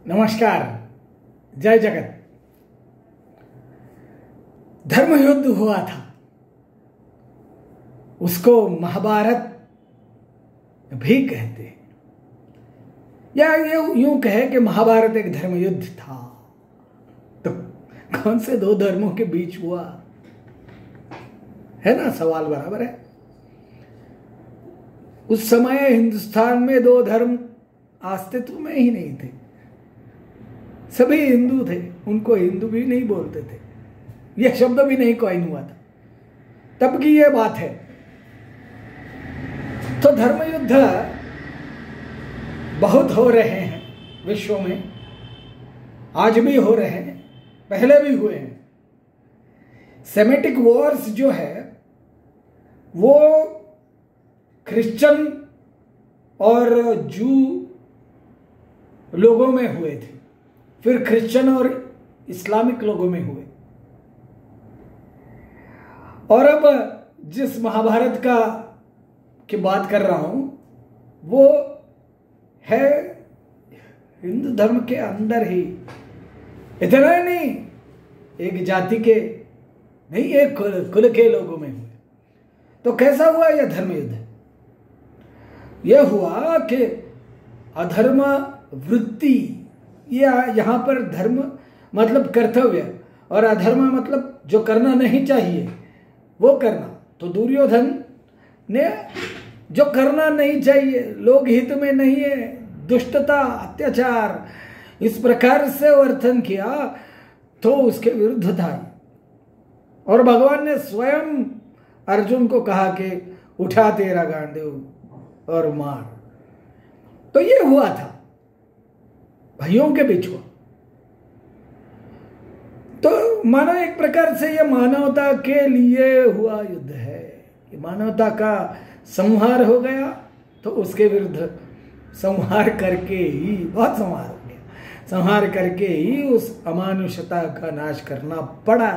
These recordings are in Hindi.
नमस्कार, जय जगत। धर्म युद्ध हुआ था, उसको महाभारत भी कहते हैं, या ये यूं कहे कि महाभारत एक धर्म युद्ध था। तो कौन से दो धर्मों के बीच हुआ है ना, सवाल बराबर है। उस समय हिंदुस्तान में दो धर्म अस्तित्व में ही नहीं थे। सभी हिंदू थे, उनको हिंदू भी नहीं बोलते थे, यह शब्द भी नहीं कॉइन हुआ था, तब की यह बात है। तो धर्म युद्ध बहुत हो रहे हैं विश्व में, आज भी हो रहे हैं, पहले भी हुए हैं। सेमेटिक वॉर्स जो है वो क्रिश्चियन और जू लोगों में हुए थे, फिर क्रिश्चियन और इस्लामिक लोगों में हुए, और अब जिस महाभारत की बात कर रहा हूं वो है हिंदू धर्म के अंदर ही। इतना ही नहीं, एक जाति के नहीं, एक कुल के लोगों में हुए। तो कैसा हुआ यह धर्म युद्ध? यह हुआ कि अधर्म वृत्ति, यहाँ पर धर्म मतलब कर्तव्य और अधर्म मतलब जो करना नहीं चाहिए वो करना। तो दुर्योधन ने जो करना नहीं चाहिए, लोग हित में नहीं है, दुष्टता, अत्याचार, इस प्रकार से वर्तन किया, तो उसके विरुद्ध था। और भगवान ने स्वयं अर्जुन को कहा कि उठा तेरा गांडीव और मार। तो ये हुआ था, भाइयों के बीच हुआ। तो मानो एक प्रकार से यह मानवता के लिए हुआ युद्ध है। कि मानवता का संहार हो गया, तो उसके विरुद्ध संहार करके ही, बहुत संहार हो गया, संहार करके ही उस अमानुषता का नाश करना पड़ा।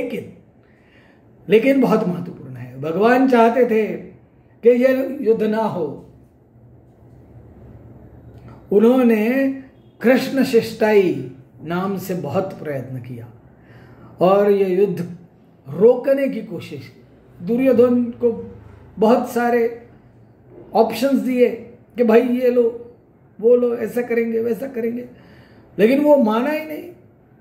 लेकिन बहुत महत्वपूर्ण है, भगवान चाहते थे कि यह युद्ध ना हो। उन्होंने कृष्ण शिष्टाई नाम से बहुत प्रयत्न किया और यह युद्ध रोकने की कोशिश की। दुर्योधन को बहुत सारे ऑप्शंस दिए कि भाई ये लो, वो लो, ऐसा करेंगे, वैसा करेंगे, लेकिन वो माना ही नहीं।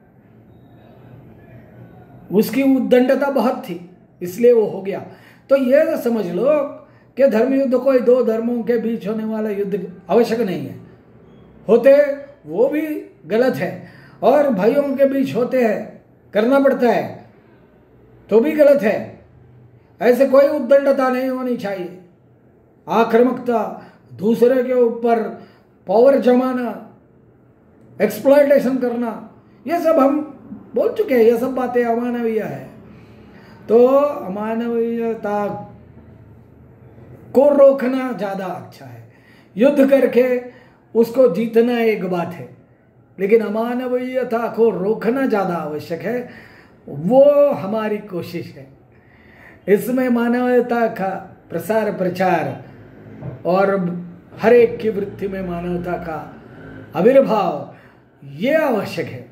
उसकी उद्दंडता बहुत थी, इसलिए वो हो गया। तो ये समझ लो कि धर्म युद्ध कोई दो धर्मों के बीच होने वाला युद्ध आवश्यक नहीं है। होते वो भी गलत है, और भाइयों के बीच होते हैं, करना पड़ता है, तो भी गलत है। ऐसे कोई उद्दंडता नहीं होनी चाहिए, आक्रामकता, दूसरे के ऊपर पावर जमाना, एक्सप्लॉयटेशन करना, ये सब हम बोल चुके हैं, ये सब बातें अमानवीय है। तो अमानवीयता को रोकना ज्यादा अच्छा है। युद्ध करके उसको जीतना एक बात है, लेकिन अमानवीयता को रोकना ज्यादा आवश्यक है। वो हमारी कोशिश है। इसमें मानवता का प्रसार प्रचार और हर एक की वृत्ति में मानवता का आविर्भाव, ये आवश्यक है।